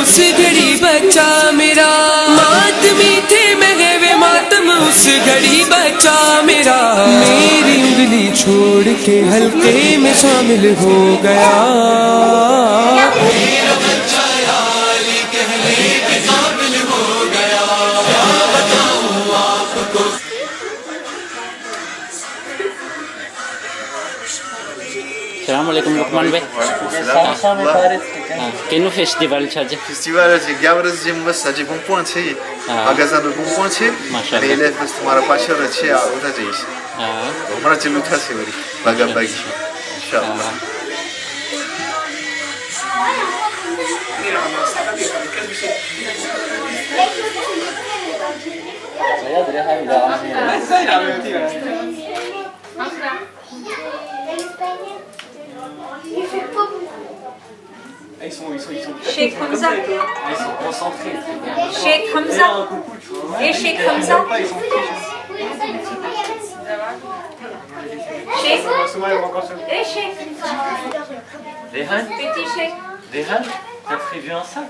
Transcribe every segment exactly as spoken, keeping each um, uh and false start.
उस घड़ी बच्चा मेरा, मातमी थे महवे मातम उस घड़ी बच्चा मेरा, मेरी उंगली छोड़ के हल्के में शामिल हो गया। Assalamualaikum Lukman Bey. Quel no festival tchadja? Festival de Gabras de Massa de Bom Ponte, magasin de Bom Ponte, mais ele é tomar a parte da tia outra vez. Ah. Vamos te lutar sempre. Baga bag. Inshallah. Saya dari hari Ils sont, ils sont, ils sont Sheikh Hamza. Ils sont concentrés. Sheikh Hamza. Et Sheikh Hamza. Sheikh. Et Sheikh. Rehan. Petit Sheikh. Rehan, t'as prévu un sac?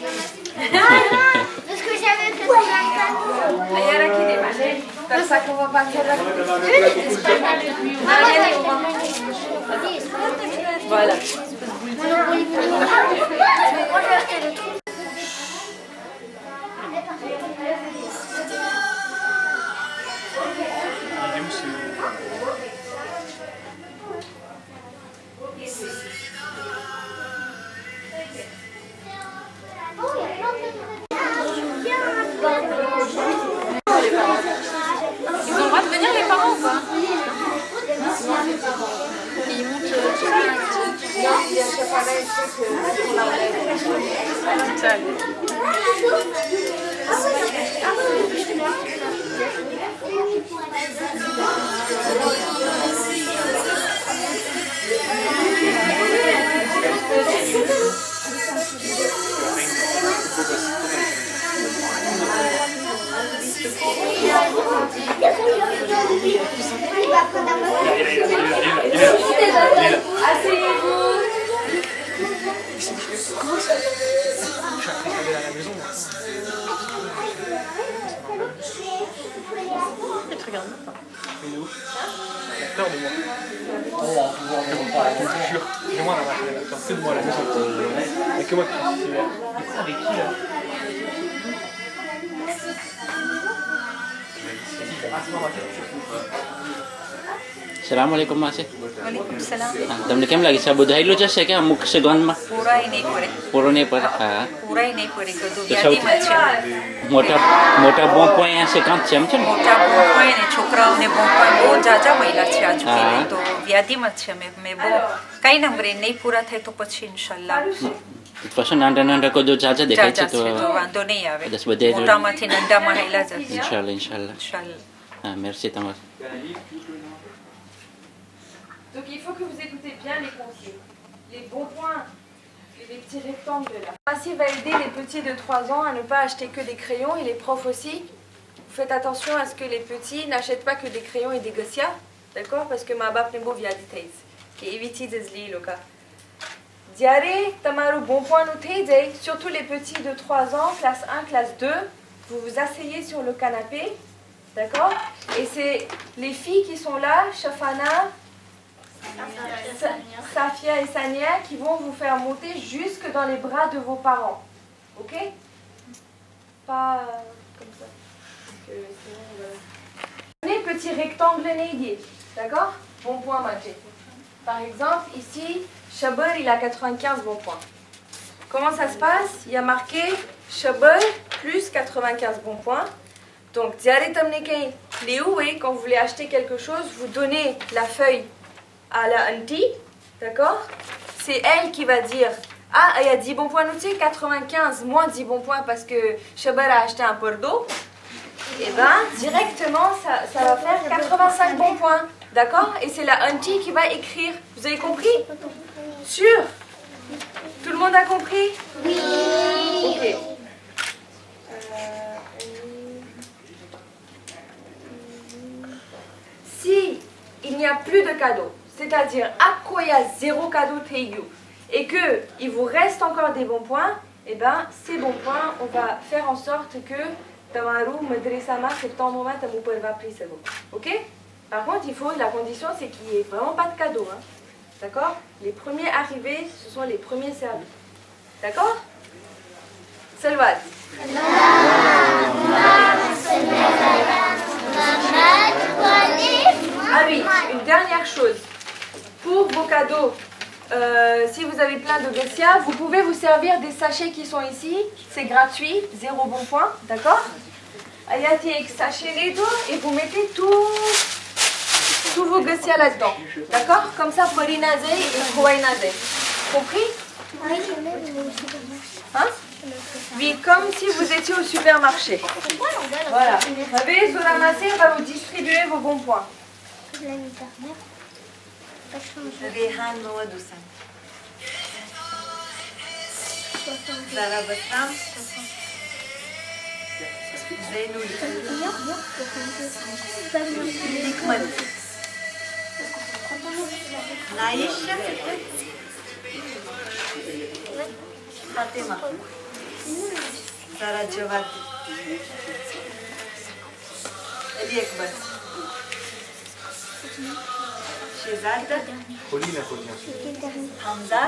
Parce que j'avais fait ça. Il y a là qui démarre. Comme ça qu'on va partir là. Voilà. Ils ont le droit de venir les parents ou pas? Ils montent Peur de moi. Oh, je jure. C'est moi la marque, que de moi la maison. Mais que moi qui suis là. Du coup, avec qui là? Assalamualaikum Masih. Waalaikumsalam. Tamne kem lagi sa budhay lo jase ke amuk segon ma. पूरा ही नहीं पड़े Puro ne par ha. पूरा ही नहीं पड़े को तो तो व्याधि सौ- मत छे Mota mota bon point ya cinquante cem cem. मोटा बोपाई ने छोकराओने बोपाई बहुत जाजा महिला छे आज हाँ। के तो व्याधि मत छे मैं मैं वो कई नंबरे नहीं पूरा थे तो પછી इंशाल्लाह Pasal nanda nanda ko do jaja dekhai जाजा છે છે તો તો વાંધો નહીં આવે દસ બધે મોટામાંથી નંડા મહિલા જશે Insyaallah insyaallah. ઇન્શાલ્લાહ. Ah merci Tamar. Donc il faut que vous écoutez bien les consignes. Les bons points et les petits rectangles là. Ainsi va aider les petits de trois ans à ne pas acheter que des crayons et les profs aussi. Faites attention à ce que les petits n'achètent pas que des crayons et des gossia, d'accord? Parce que ma bap nembo via details. Et évitez de se le cas. Diaré, tamaru bon point nous surtout les petits de trois ans, classe un, classe deux, vous vous asseyez sur le canapé, d'accord? Et c'est les filles qui sont là, Shafana, Safia et Sania, qui vont vous faire monter jusque dans les bras de vos parents. Ok? Pas comme ça. Que sinon, voilà. Les petits rectangles nédiers. D'accord? Bon point matché. Par exemple, ici, Shabir, il a quatre-vingt-quinze bons points. Comment ça se passe? Il y a marqué Shabir plus quatre-vingt-quinze bons points. Donc, quand vous voulez acheter quelque chose, vous donnez la feuille à la auntie, d'accord? C'est elle qui va dire ah, il y a dix bons points notés, quatre-vingt-quinze moins dix bons points parce que Shabir a acheté un pot d'eau. Et bien, directement, ça, ça va faire quatre-vingt-cinq bons points, d'accord? Et c'est la auntie qui va écrire. Vous avez compris? Sûr? Tout le monde a compris? Oui. Ok. Si il n'y a plus de cadeaux, c'est-à-dire à quoi il y a zéro cadeau Teigu, et que il vous reste encore des bons points, eh ben, ces bons points, on va faire en sorte que Tamaru Medresama septembre moment vous pouvez pas pris ok? Par contre, il faut, la condition, c'est qu'il n'y ait vraiment pas de cadeau. Hein. D'accord? Les premiers arrivés, ce sont les premiers servis. D'accord? Salvat. Ah oui, une dernière chose. Pour vos cadeaux, euh, si vous avez plein de Bessia, vous pouvez vous servir des sachets qui sont ici. C'est gratuit, zéro bon point. D'accord? Ayati avec sachet les deux et vous mettez tout. Tous vos Bessia là-dedans. D'accord? Comme ça, Polinaze et Kouainaze. Compris? Hein? Oui, comme si vous étiez au supermarché. Voilà. Vous avez ramasser, on va vous distribuer vos bons points. Naïch, Fatima, Zara Giovati, Eli Ekber, Shehzad, Paulina, Paulina. Hamza,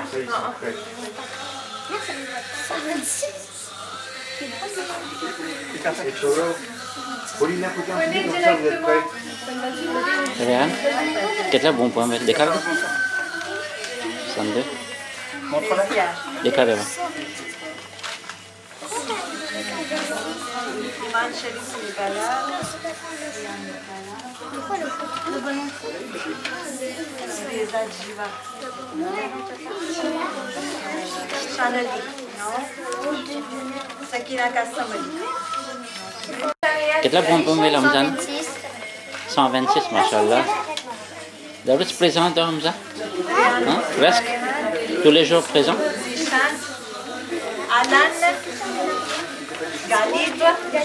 Paulina, Prenez directement. Rehan, કેટલા bon point મેં દેખાડો સંદે દેખાડે Iman Sharif Nigala, Reza Jiva, Shanali, Sakina Kassamali. કેટલા bon point મેં Hamza cent vingt-six machallah d'abord tu présentes Hamza hein? Presque tous les jours présent Anan, Galib,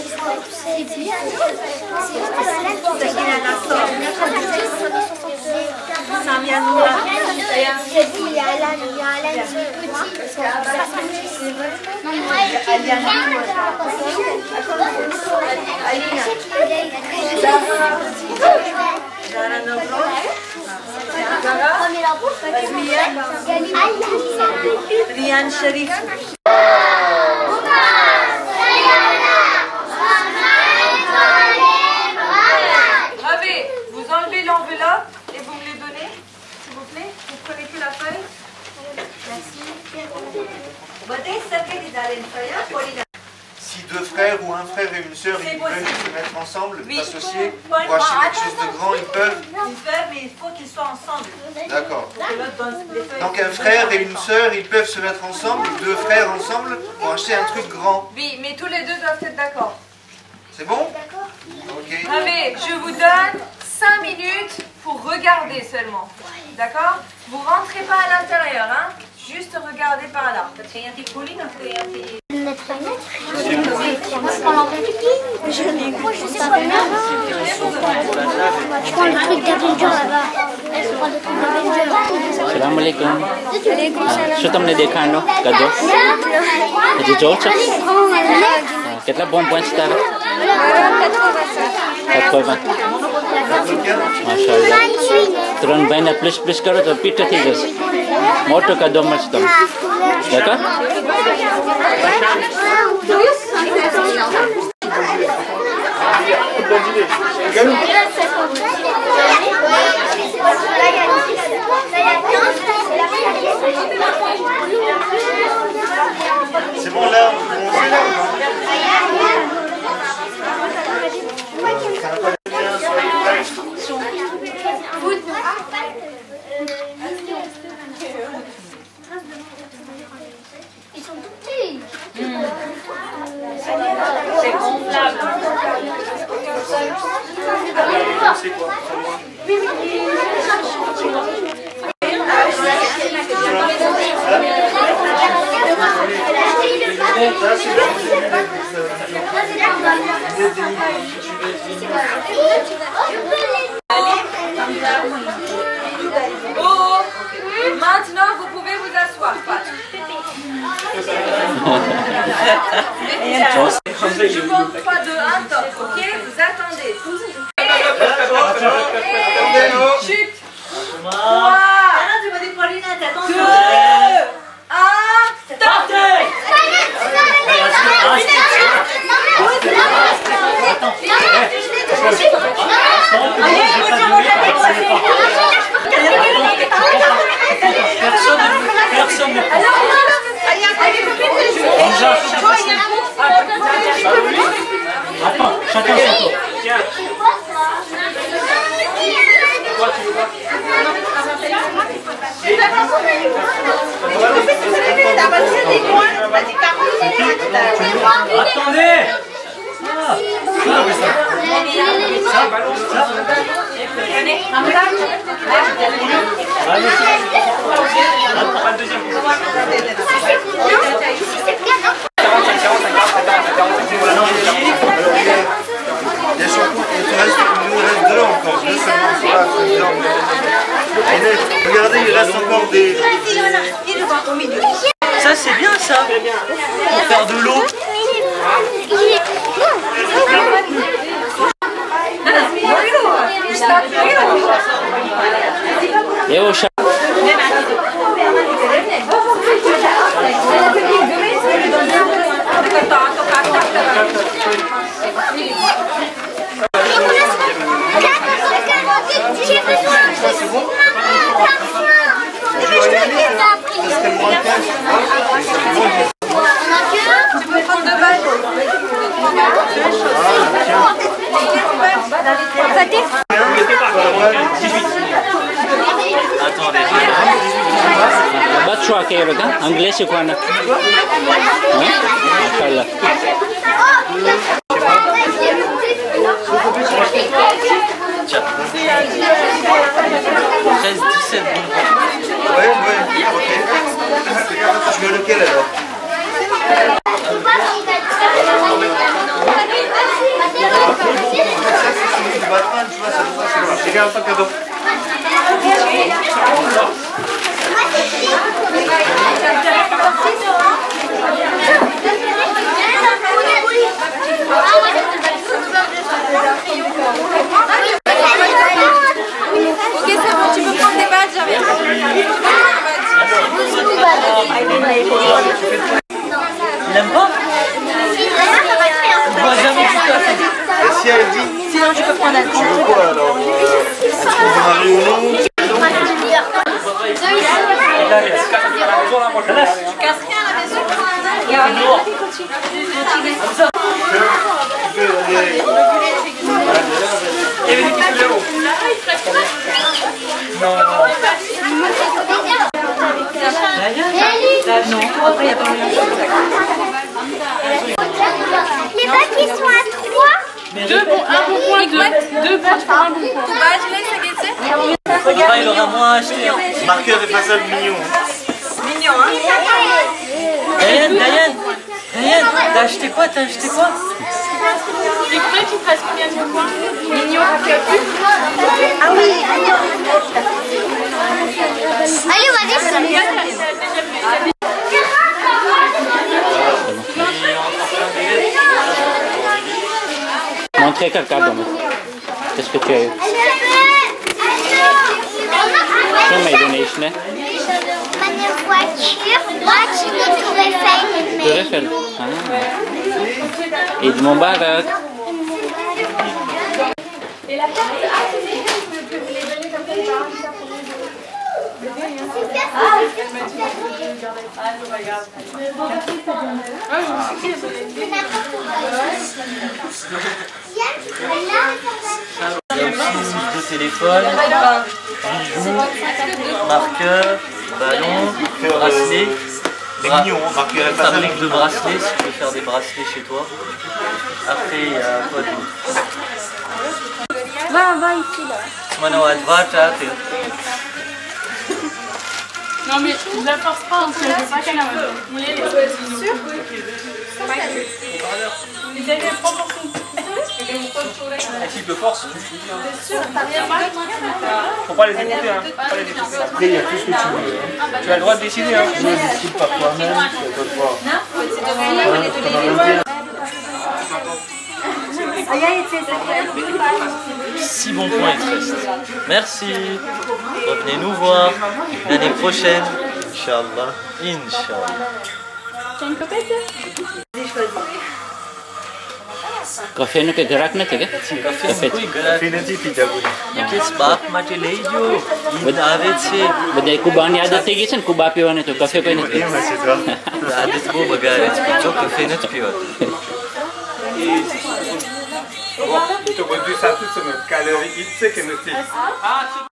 Sakina Nassor, Samia Noura, Alina, Zara Nobro, Rian Sharif. Avez, vous enlevez l'enveloppe et vous me les donnez, s'il vous plaît. Vous prenez plus la feuille. Si deux frères ou un frère et une sœur, C'est ils veulent possible. se mettre ensemble, Oui. s'associer, Pour- pour acheter pour- quelque chose de grand, ils peuvent. Ils peuvent, mais il faut qu'ils soient ensemble. D'accord. Que l'autre donne des feuilles. Donc un frère et une sœur, ils peuvent se mettre ensemble, deux frères ensemble, pour acheter un truc grand. Oui, mais tous les deux doivent être d'accord. C'est bon? Ok. Avez, je vous donne cinq minutes pour regarder seulement. D'accord? Vous rentrez pas à l'intérieur, hein? Juste regardez par là. Je prends le truc d'Avenger là-bas. Je prends le truc d'Avenger. Assalamualaikum શું તમને દેખાડનો કદો હજી જો છો કેટલા bon point છે તારા quatre-vingts માશાલ્લાહ ત્રણ ભાઈને પ્લસ પ્લસ કરો તો પીઠ થઈ જશે મોટો કદો મળશે તમને d'accord C'est bon là, on fait là. Ils sont tout petits. C'est gonflable. C'est quoi? Je compte trois, deux, un, top. Ok, vous attendez. Chute. trois, deux, un, top. Personne ne attends, chacun son tour. Toi, tu veux quoi? Attendez. Les champions, il nous reste, il nous reste deux encore, deux seulement. Regardez, il reste encore des... Ça c'est bien ça, pour faire de l'eau. Et au chat. J'ai besoin de c'est bon. Tu peux prendre deux balles. Ba't choix kayo ka? Anglais c'est quoi na? Machallah. treize, dix-sept. Ouais, ouais, ok. Tu veux lequel alors? Ça c'est celui du Batman, tu vois, ça doit c'est le regarde un cadeau. Ok, c'est bon, tu peux prendre des badges, j'avais. Il aime pas? Il voit jamais tout à fait. Et si elle dit... Sinon, tu peux prendre un. Tu veux quoi alors? Est-ce qu'on va marier ou non? Tu casses rien à la maison. Il y a un Les bacs ils sont à trois. deux pour un bon point, deux, deux pour un bon point. Badge, là, ça guette. Papa, il aura moins acheté. Marqueur et façade mignon. Mignon, hein? Diane, Diane, Diane, t'as acheté quoi? T'as acheté quoi? Et combien tu presses combien de points? Mignon, Ah oui. Allez, vas-y. Montrez quelqu'un donc. Qu'est-ce que tu as eu? Tu m'as donné ici, né? Meine voiture, moi tu me trouvais fait. Tour Eiffel. Ah. Eid Mubarak. Et la carte, ah, c'est des cartes, je peux vous les donner comme ça, je vais avoir ça pour les deux. Ah, c'est pas grave. De téléphone, bijoux, marqueur, ballon, bracelet. C'est mignon, hein, marqueur et façade. Fabrique de bracelets si tu veux faire des bracelets chez toi. Après, il y a quoi d'autre? Va, va ici là. Mano Advata. Non, mais ne la force pas, on ne sait pas qu'elle a on les laisse. C'est sûr? On les a prends pour son Un type de force. C'est sûr, t'as rien mal. Faut pas les écouter, hein. Faut pas les écouter. Après, il y a tout ce que tu veux. Tu as le droit de décider, hein. Je ne décide pas toi-même, c'est à toi de voir. C'est de Six bons points il te reste. Merci. Revenez nous voir l'année prochaine. Inch'Allah. Inch'Allah. T'as une copette? Café નું કે ઘરાક નથી કે Café કોઈ ગ્રાહક નથી પીતા કોઈ. કેસ બાપ માટે લઈ જો. ઈદ આવે છે. બધા કુબાની આદત થઈ ગઈ છે ને કુબા પીવાની તો કફે કોઈ નથી. એમ હશે તો. આદત બહુ બગાડે છે. જો કફે નથી પીવાતું. Tu te réduis ça tout sur notre calorie, tu sais que nous